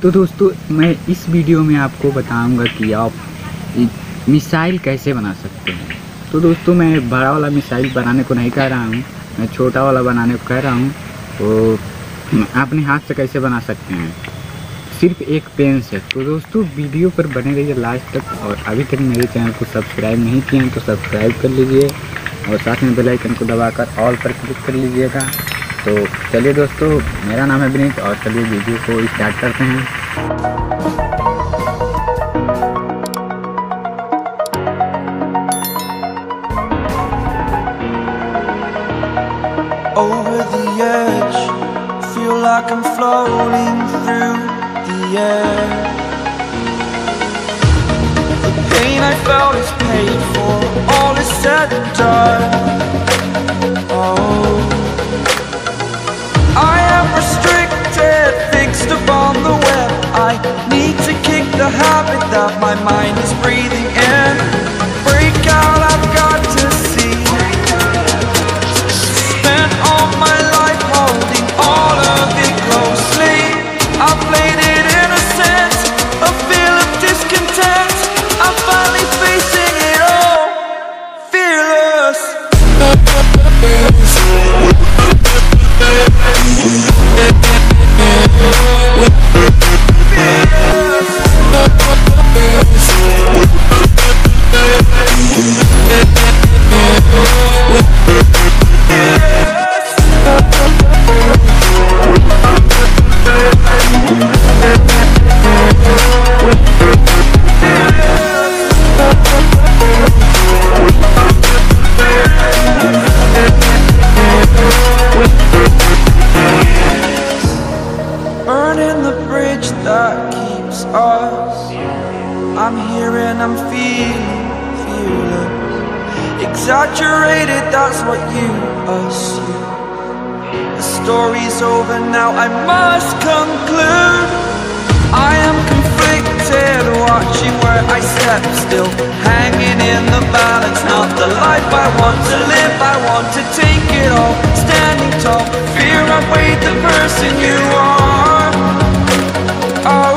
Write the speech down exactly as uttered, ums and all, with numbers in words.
तो दोस्तों मैं इस वीडियो में आपको बताऊंगा कि आप मिसाइल कैसे बना सकते हैं। तो दोस्तों मैं बड़ा वाला मिसाइल बनाने को नहीं कह रहा हूँ, मैं छोटा वाला बनाने को कह रहा हूँ। तो अपने हाथ से कैसे बना सकते हैं सिर्फ एक पेन से। तो दोस्तों वीडियो पर बने रहिए लास्ट तक, और अभी तक मेरे चैनल को सब्सक्राइब नहीं किए हैं तो सब्सक्राइब कर लीजिए और साथ में बेल आइकन को दबाकर ऑल पर क्लिक कर लीजिएगा। तो चलिए दोस्तों, मेरा नाम है विनीत और चलिए वीडियो को स्टार्ट करते हैं। Over the edge, feel like I'm floating through the air. The pain I felt is paid for, all is said and done. Oh, I am restricted, fixed upon the web. I need to kick the habit that my mind is breathing in. Break out, I've got to see. Spent all my life holding all of it closely. I played it innocent, a feel of discontent. I'm finally facing it all, fearless. Burning the bridge that keeps us. I'm here and I'm feeling fearless. Exaggerated, that's what you assume. The story's over now, I must conclude. I am conflicted, watching where I step still, hanging in the balance. Not the life I want to live, I want to take it all. Standing tall, fear I've weighed the person you are. Oh,